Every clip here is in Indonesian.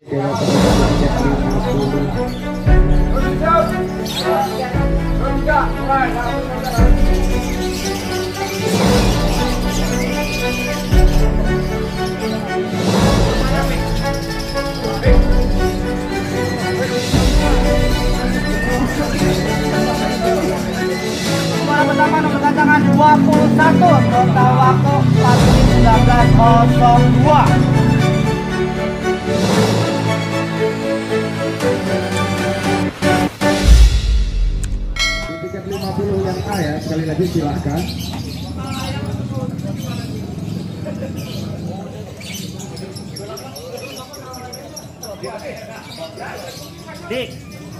Pertama nomor gantangan 21, total waktu 19.02. Tiket 50 yang A ya, sekali lagi silakan. Dik.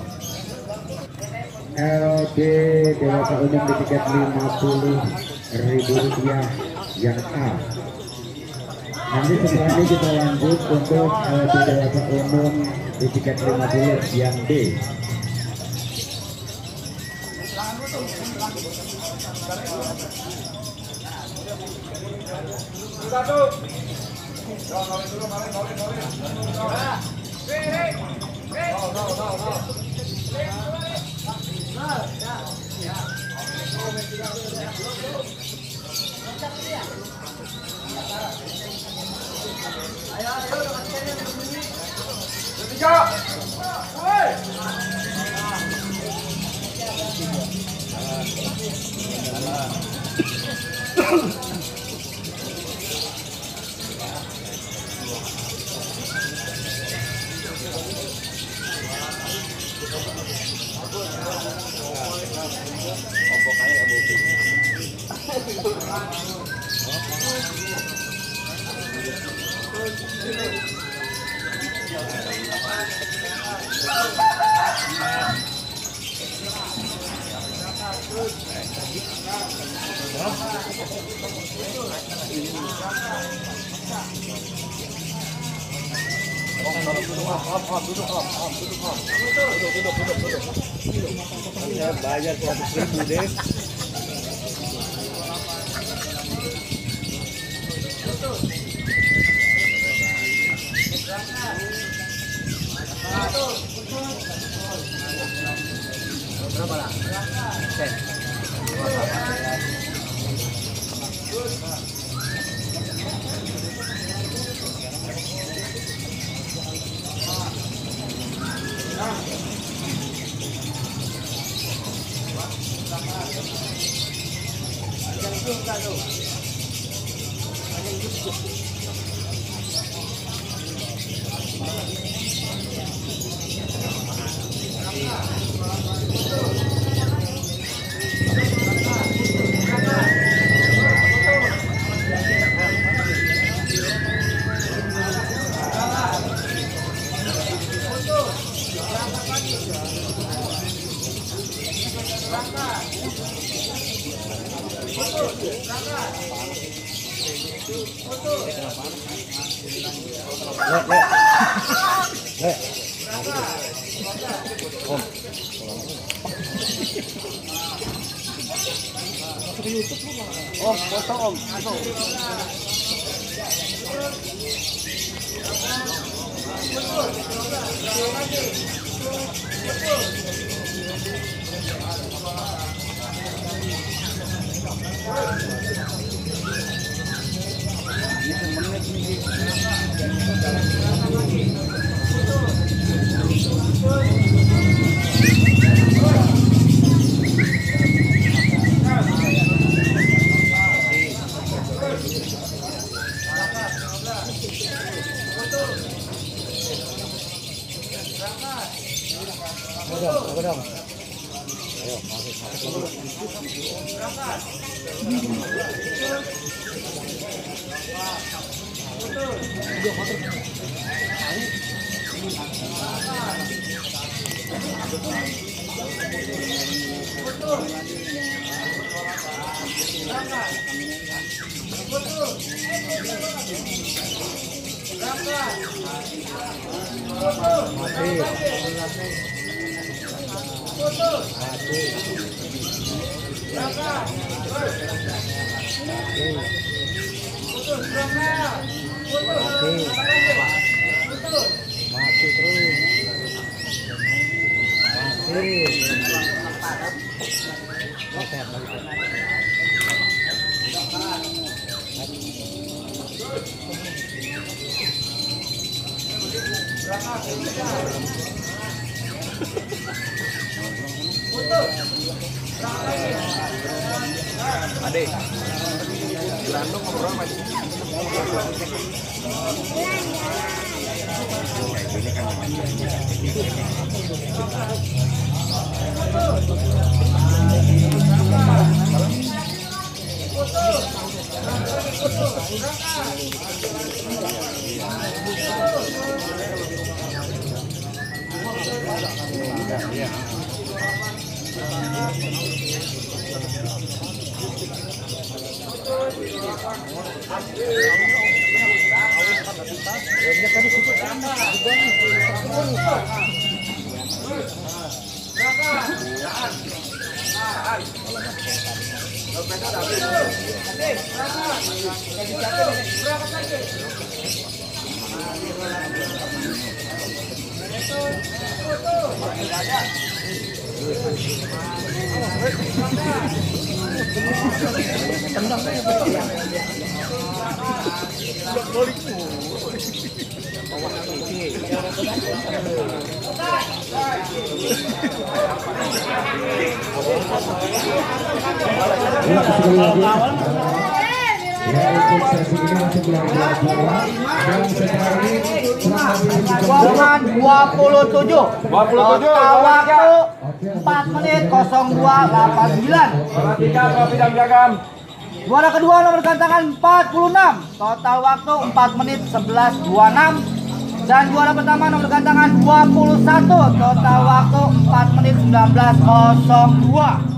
LD dewasa umum di tiket 50.000 rupiah yang A. Nanti setelah ini kita lanjut untuk LD dewasa umum di tiket 50 yang B. Bayar 100.000 deh. Berapa lah? Set. Om, foto om. Ade, Random ngobrol apa sih? Buangan 27. Total waktu 4 menit 0289. Juara kedua nomor gantangan 46. Total waktu 4 menit 11.26. Dan juara pertama nomor gantangan 21. Total waktu 4 menit 19.02.